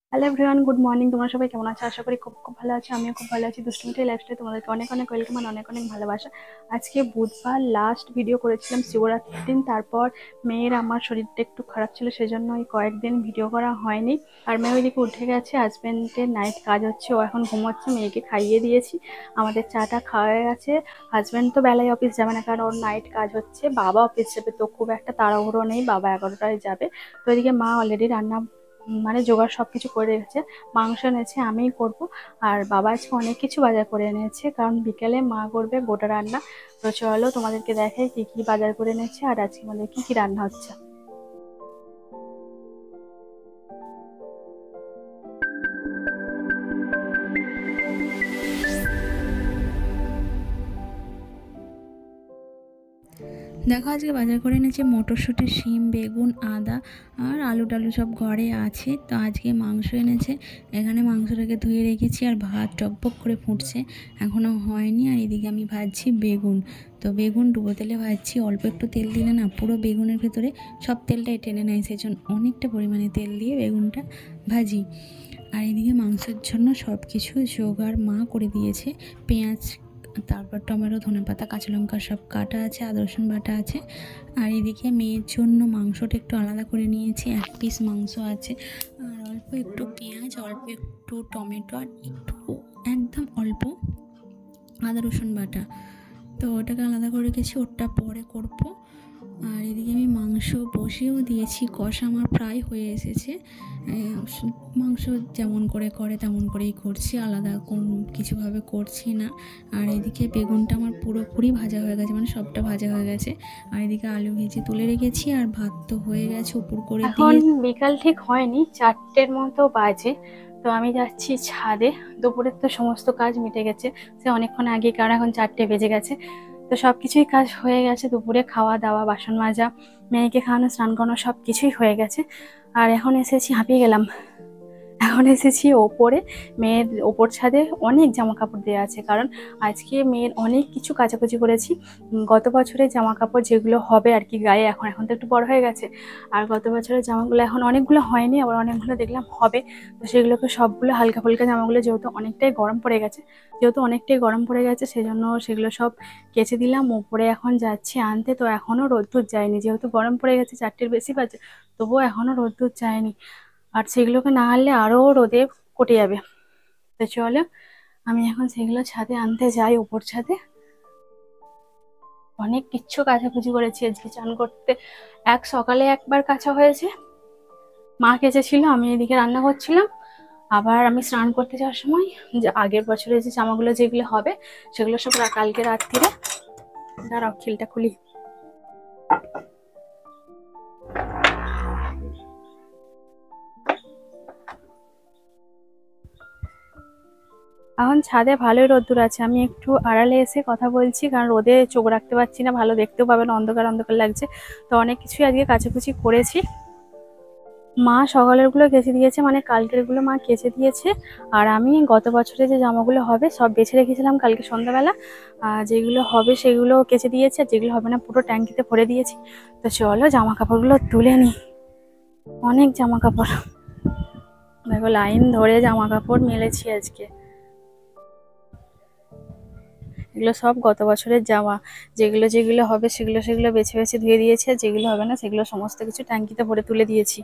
Hello everyone, good morning. তোমরা সবাই কেমন আছো? আশা করি খুব খুব ভালো আছো। আমিও খুব ভালো আছি। দুষ্টুমিঠাই লাইফস্টাইলে তোমাদেরকে অনেক অনেক ওয়েলকাম আর অনেক অনেক ভালোবাসা। আজকে বুধবার লাস্ট ভিডিও করেছিলাম শিবরাত্রির দিন। তারপর মেয়ের আমার শরীরটা একটু খারাপ ছিল, সেজন্য ওই কয়েকদিন ভিডিও করা হয়নি। আর মেয়ে ওইদিকে উঠে গেছে, হাজব্যান্ডের নাইট কাজ হচ্ছে, ও এখন ঘুমোচ্ছে। মেয়েকে খাইয়ে দিয়েছি, আমাদের চাটা খাওয়া হয়ে গেছে। হাজব্যান্ড তো বেলায় অফিস যাবে না, কারণ ওর নাইট কাজ হচ্ছে। বাবা অফিস যাবে, তো খুব একটা তাড়াহুড়ো নেই, বাবা 11টায় যাবে। তো এদিকে মা অলরেডি রান্না মানে জোগাড় সবকিছু করে রেখেছে। মাংস এনেছে, আমিই করব। আর বাবা আজকে অনেক কিছু বাজার করে এনেছে, কারণ বিকেলে মা করবে গোটা রান্না। তো চলো তোমাদেরকে দেখাই কি কি বাজার করে এনেছে আর আজকে আমাদের কি কি রান্না হচ্ছে। দেখো, আজকে বাজার করে এনেছে মটরশুঁটি, শিম, বেগুন, আদা আর আলু টালু সব ঘরে আছে। তো আজকে মাংস এনেছে, এখানে মাংসটাকে ধুয়ে রেখেছি আর ভাত টকবক করে ফুটছে, এখনও হয়নি। আর এদিকে আমি ভাজছি বেগুন। তো বেগুন ডুবো তেলে ভাজছি, অল্প একটু তেল দিলে না পুরো বেগুনের ভেতরে সব তেলটাই টেনে নেয়, সেজন্য অনেকটা পরিমাণে তেল দিয়ে বেগুনটা ভাজি। আর এদিকে মাংসের জন্য সব কিছু জোগাড় মা করে দিয়েছে। পেঁয়াজ, তারপর টমেটো, ধনেপাতা, কাঁচা লঙ্কা সব কাটা আছে, আদা রসুন বাটা আছে। আর এদিকে মেয়ের জন্য মাংসটা একটু আলাদা করে নিয়েছি, 1 পিস মাংস আছে। আর অল্প একটু পেঁয়াজ, অল্প একটু টমেটো আর একটু একদম অল্প আদা রসুন বাটা। তো ওটাকে আলাদা করে রেখেছি, ওটা পরে করবো। আর এদিকে আমি মাংস বসিয়েও দিয়েছি, কষা আমার প্রায় হয়ে এসেছে। মাংস যেমন করে করে তেমন করেই করছি, আলাদা কোন কিছুভাবে করছি না। আর এদিকে বেগুনটা আমার পুরোপুরি ভাজা হয়ে গেছে, মানে সবটা ভাজা হয়ে গেছে। আর এদিকে আলু ভেজে তুলে রেখেছি, আর ভাত তো হয়ে গেছে উপর করে এখন দিয়ে। বিকাল ঠিক হয়নি, 4টের মতো বাজে। তো আমি যাচ্ছি ছাদে। দুপুরের তো সমস্ত কাজ মিটে গেছে সে অনেকক্ষণ আগে, কারণ এখন 4টে বেজে গেছে। তো সবকিছুই কাজ হয়ে গেছে, দুপুরে খাওয়া দাওয়া, বাসন মাজা, মেয়েকে খাওয়ানো, স্নান করানো সবকিছুই হয়ে গেছে। আর এখন এসেছি, হাঁপিয়ে গেলাম। এখন এসেছি ওপরে, মেয়ের ওপর ছাদে অনেক জামা কাপড় দেওয়া আছে, কারণ আজকে মেয়ের অনেক কিছু কাচাকুচি করেছি। গত বছরের জামা কাপড় যেগুলো হবে আর কি গায়ে, এখন এখন তো একটু বড় হয়ে গেছে। আর গত বছরের জামাগুলো এখন অনেকগুলো হয়নি, আবার অনেকগুলো দেখলাম হবে। তো সেগুলোকে সবগুলো হালকা ফুলকা জামাগুলো, যেহেতু অনেকটাই গরম পড়ে গেছে সেজন্য সেগুলো সব কেচে দিলাম। ওপরে এখন যাচ্ছি আনতে। তো এখনও রোদ্দুর যায়নি, যেহেতু গরম পড়ে গেছে, 4টের বেশি বাজে, তবুও এখনও রোদ্দুর যায়নি। আর সেগুলোকে না আনলে আরো রোদে কটে যাবে। তো চলো আমি এখন সেগুলো ছাদে আনতে যাই, উপর ছাদে। অনেক কিচ্ছু কাচাকুচি করেছি আজকে। চান করতে সকালে একবার কাচা হয়েছে, মা কেচেছিল, আমি এদিকে রান্না করছিলাম। আবার আমি স্নান করতে যাওয়ার সময় যে আগের বছরের যে জামাগুলো যেগুলো হবে সেগুলো সব কালকে রাত্রিরে, দাঁড়াও খিলটা খুলি, এখন ছাদে ভালোই রোদ্দুর আছে। আমি একটু আড়ালে এসে কথা বলছি, কারণ রোদে চোখ রাখতে পারছি না, ভালো দেখতেও পাবে না, অন্ধকার অন্ধকার লাগছে। তো অনেক কিছুই আজকে কাচাকুচি করেছি। মা সকালের গুলো কেচে দিয়েছে, মানে কালকের গুলো মা কেচে দিয়েছে। আর আমি গত বছরে যে জামাগুলো হবে সব বেছে রেখেছিলাম কালকে সন্ধ্যাবেলা। যেগুলো হবে সেগুলো কেচে দিয়েছে, আর যেগুলো হবে না পুরো ট্যাঙ্কিতে ভরে দিয়েছি। তো চলো জামা কাপড়গুলো তুলে নিই। অনেক জামা কাপড়, দেখো লাইন ধরে জামা কাপড় মেলেছি আজকে। এগুলো সব গত বছরের জামা, যেগুলো যেগুলো হবে সেগুলো সেগুলো বেছে বেছে ধুয়ে দিয়েছি, আর যেগুলো হবে না সেগুলো সমস্ত কিছু ট্যাঙ্কিতে ভরে তুলে দিয়েছি।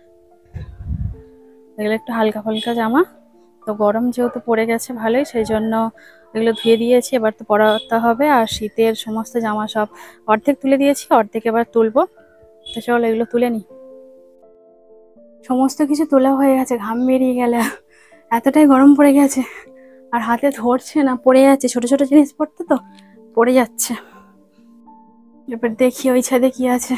এগুলো একটু হালকা ফালকা জামা, তো গরম যেহেতু পড়ে গেছে ভালোই, সেই জন্য এগুলো ধুয়ে দিয়েছি। এবার তো পরাতে হবে। আর শীতের সমস্ত জামা সব অর্ধেক তুলে দিয়েছি, অর্ধেক এবার তুলবো। তো চলো এগুলো তুলে নিই। সমস্ত কিছু তোলা হয়ে গেছে, ঘাম বেরিয়ে গেলে এতটাই গরম পড়ে গেছে, আর হাতে ধরছে না, পড়ে যাচ্ছে। ছোট ছোট জিনিস পড়তে তো পড়ে যাচ্ছে। এবার দেখি ওই ছাদে কি আছে।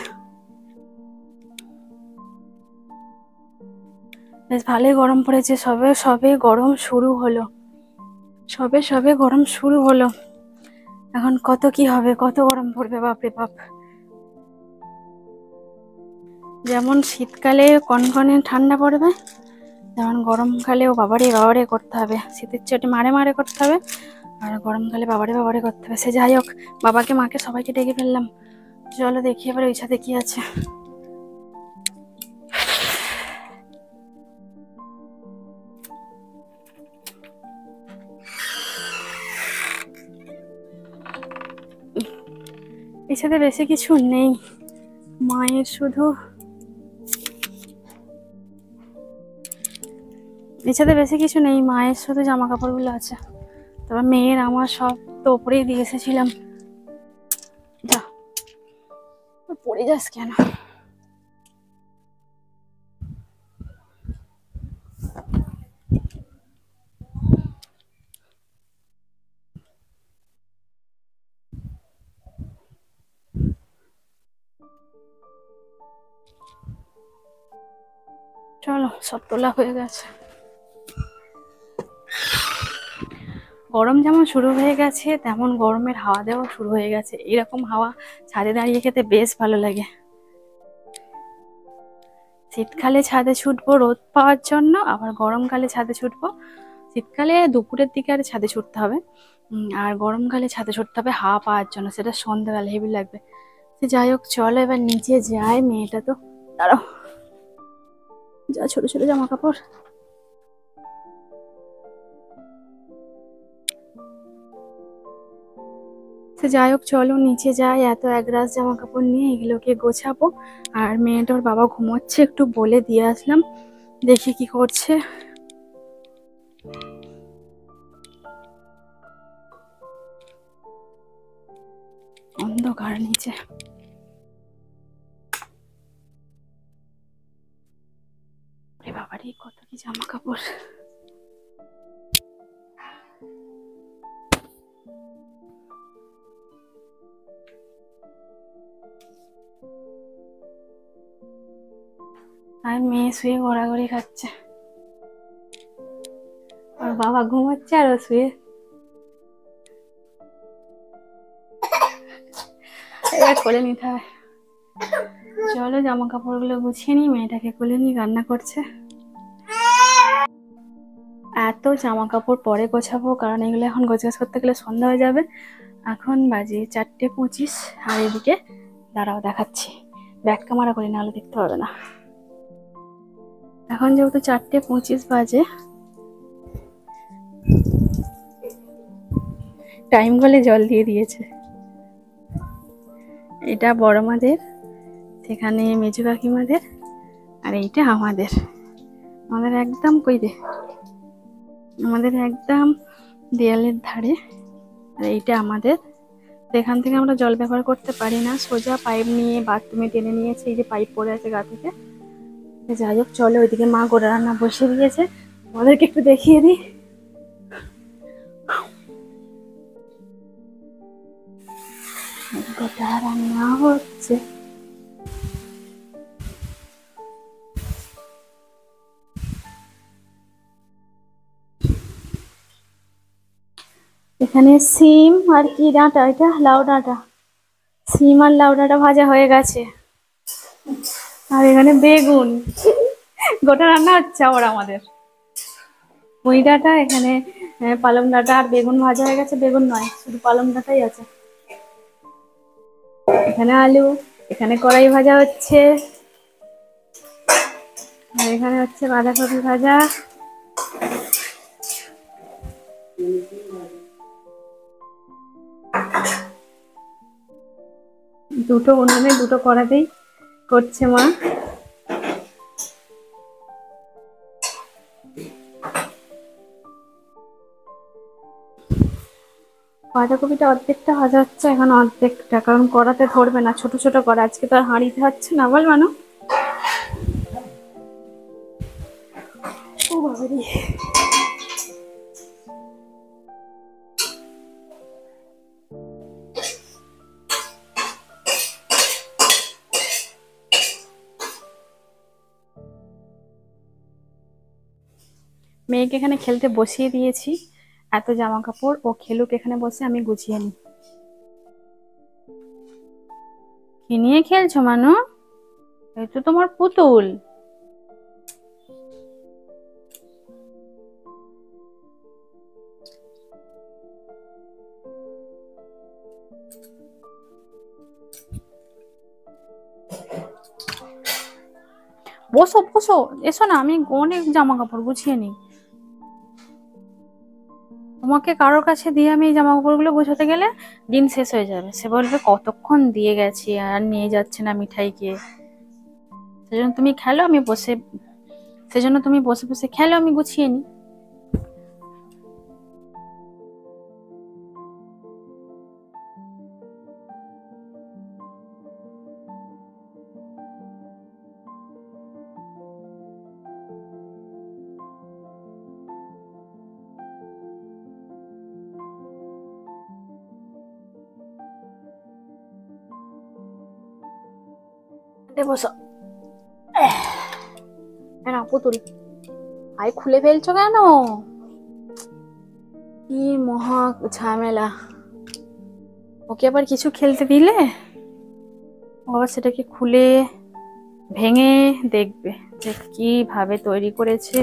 বেশ ভালোই গরম পড়েছে, সবে সবে গরম শুরু হলো, সবে সবে গরম শুরু হলো। এখন কত কি হবে, কত গরম পড়বে, বাপরে বাপ। যেমন শীতকালে কনকনে ঠান্ডা পড়বে, যেমন গরমকালেও বাবারে বাবারে করতে হবে। শীতের চোটে মারে মারে করতে হবে, আর গরমকালে বাবারে বাবারে করতে হবে। সে যাই হোক, বাবাকে মাকে সবাইকে ডেকে ফেললাম। চলো দেখি এবার ওই ছাদে কি আছে। এছাড়া বেশি কিছু নেই, মায়ের শুধু এছাড়া বেশি কিছু নেই, মায়ের শুধু জামা কাপড়গুলো আছে। তবে মেয়ের আমার সব তো ওপরেই দিয়ে এসেছিলাম। যা পড়ে যাস কেন? চলো, সব তোলা হয়ে গেছে। গরম যেমন শুরু হয়ে গেছে, তেমন গরমের হাওয়া দেওয়া শুরু হয়ে গেছে। এরকম হাওয়া ছাদে দাঁড়িয়ে খেতে বেশ ভালো লাগে। শীতকালে ছাদে ছুটবো রোদ পাওয়ার জন্য, আবার গরমকালে ছাদে ছুটবো। শীতকালে দুপুরের দিকে আর ছাদে ছুটতে হবে, আর গরমকালে ছাদে ছুটতে হবে হাওয়া পাওয়ার জন্য, সেটা সন্ধ্যাবেলা হেভি লাগবে। যাই হোক, চলো এবার নিচে যাই। মেয়েটা তো দাঁড়াও, যা ছোট ছোট জামা কাপড়। যাই হোক, চলো নিচে যাই। এত একরাশ জামা কাপড় নিয়ে এগুলোকে গোছাবো। আর মেয়েটার বাবা ঘুমোচ্ছে, একটু বলে দিয়ে আসলাম, দেখি কি করছে। অন্ধকার নিচে। বাবারই কত কি জামা কাপড়। আর মেয়ে শুয়ে গড়াগড়ি খাচ্ছে, আর বাবা ঘুমাচ্ছে আর ও শুয়ে। এবার কোলে নিতে হবে। চলো জামা কাপড় গুলো গুছিয়ে নি, মেয়েটাকে কোলে নি, রান্না করছে। এত জামা কাপড় পরে গোছাবো, কারণ এগুলো এখন গোছগাছ করতে গেলে সন্ধ্যা হয়ে যাবে। এখন বাজে 4:25। আর এদিকে দাঁড়াও দেখাচ্ছি, ব্যাক ক্যামেরা করি, নাহলে দেখতে পাবে না। এখন যেহেতু 4:25 বাজে, টাইম বলে জল দিয়ে দিয়েছে। এটা বড় মাদের, সেখানে মেজু কাকিমাদের, আর এইটা আমাদের। আমাদের একদম কই রে, আমাদের একদম দেয়ালের ধারে। আর এইটা আমাদের। এখান থেকে আমরা জল ব্যবহার করতে পারি না, সোজা পাইপ নিয়ে বাথরুমে টেনে নিয়েছে। এই যে পাইপ পড়ে আছে গা থেকে। যাই হোক, চলো ওইদিকে মা গোটা রান্না বসিয়ে দিয়েছে, আমাদেরকে একটু দেখিয়ে দিই। গোটা রান্না হচ্ছে। এখানে সিম আর কি ডাঁটা, এটা লাউ ডাঁটা। সিম আর লাউ ডাঁটা ভাজা হয়ে গেছে। আর এখানে বেগুন। গোটা রান্না হচ্ছে আবার আমাদের। পুঁই ডাঁটা এখানে, পালং ডাঁটা আর বেগুন ভাজা হয়ে গেছে। বেগুন নয়, শুধু পালং ডাঁটাই আছে। এখানে আলু, এখানে কড়াই ভাজা হচ্ছে, আর এখানে হচ্ছে বাঁধাকপি ভাজা। দুটো উনুনে দুটো কড়াতেই করছে মা। বাঁধাকপিটা অর্ধেকটা ভাজা হচ্ছে এখন, অর্ধেকটা, কারণ কড়াতে ধরবে না, ছোট ছোট কড়া। আজকে তো আর হাঁড়িতে হচ্ছে না, বল মানু। ও বাবারি, মেয়েকে এখানে খেলতে বসিয়ে দিয়েছি। এত জামা কাপড়, ও খেলুক এখানে বসে, আমি গুছিয়ে নিই। কি নিয়ে খেলছো মানু? এই তো তোমার পুতুল। বসো বসো, এসো না, আমি অনেক জামা কাপড় গুছিয়ে নিই। তোমাকে কারোর কাছে দিয়ে আমি এই জামা কাপড়গুলো গোছাতে গেলে দিন শেষ হয়ে যাবে, সে বলবে কতক্ষণ দিয়ে গেছি আর নিয়ে যাচ্ছে না মিঠাই গিয়ে। সেজন্য তুমি খেলো, আমি বসে সেজন্য তুমি বসে বসে খেলো, আমি গুছিয়ে নিই। বসো। না পুতুল, আই খুলে ফেলছো কেন? কি মহা ঝামেলা। ওকে আবার কিছু খেলতে দিলে ও আবার সেটাকে খুলে ভেঙে দেখবে যে কিভাবে তৈরি করেছে।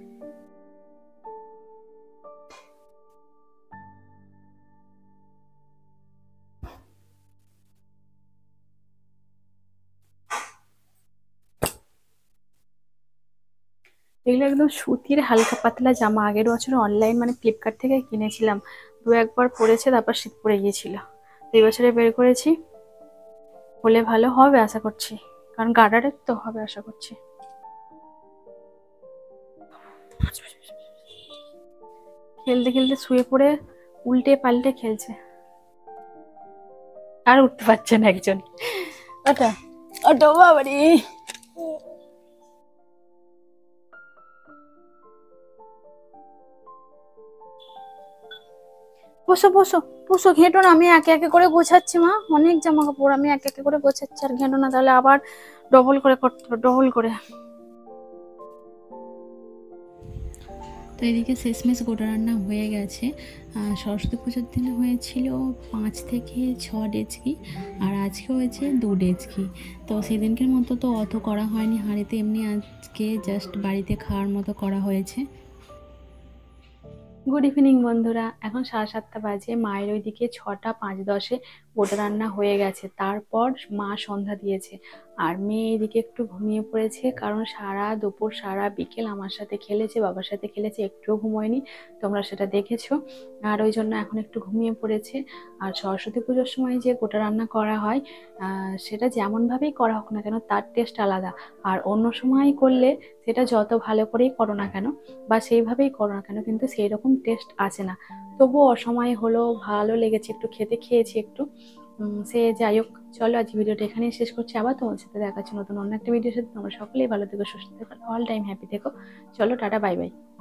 এগুলো একদম সুতির হালকা পাতলা জামা, আগের বছর অনলাইন মানে ফ্লিপকার্ট থেকে কিনেছিলাম, দু একবার পরেছে তারপর শীত পড়ে গিয়েছিল। তো এই বছরে বের করেছি, হলে ভালো হবে আশা করছি, কারণ গার্ডারের তো হবে আশা করছি। খেলতে খেলতে শুয়ে পড়ে উল্টে পাল্টে খেলছে, আর উঠতে পারছে না একজন। ওটা ওটা বাবারি। বসো বসো বসো, ঘেঁটো না, আমি একে একে করে গোছাচ্ছি মা, অনেক জামা কাপড় আমি একে একে করে গোছাচ্ছি, আর ঘেঁটো না তাহলে আবার ডবল করে করতে হবে, ডবল করে। তো এদিকে শেষমেশ গোটা রান্না হয়ে গেছে। সরস্বতী পুজোর দিনে হয়েছিল 5 থেকে 6 ডেচকি, আর আজকে হয়েছে 2 ডেচকি। তো সেদিনকের মতো তো অত করা হয়নি হাঁড়িতে, এমনি আজকে জাস্ট বাড়িতে খাওয়ার মতো করা হয়েছে। গুড ইভিনিং বন্ধুরা, এখন 7:30 বাজে, মায়ের ওইদিকে 6:05-10 গোটা রান্না হয়ে গেছে, তারপর মা সন্ধ্যা দিয়েছে, আর মেয়ে এদিকে একটু ঘুমিয়ে পড়েছে, কারণ সারা দুপুর সারা বিকেল আমার সাথে খেলেছে, বাবার সাথে খেলেছে, একটুও ঘুমোয়নি, তোমরা সেটা দেখেছো, আর ওই জন্য এখন একটু ঘুমিয়ে পড়েছে। আর সরস্বতী পুজোর সময় যে গোটা রান্না করা হয়, সেটা যেমনভাবেই করা হোক না কেন তার টেস্ট আলাদা, আর অন্য সময় করলে সেটা যত ভালো করেই করো না কেন বা সেইভাবেই করো না কেন কিন্তু সেই রকম টেস্ট আসে না। তবুও অসময় হলো, ভালো লেগেছে, একটু খেয়েছি একটু। সে যাই হোক, চলো আজ ভিডিওটা এখানেই শেষ করছি, আবার তোমার সাথে দেখা হচ্ছে নতুন অন্য একটা ভিডিওর সাথে। তোমরা সকলেই ভালো থেকো, সুস্থ থেকো, অল টাইম হ্যাপি থেকো। চলো টাটা, বাই বাই।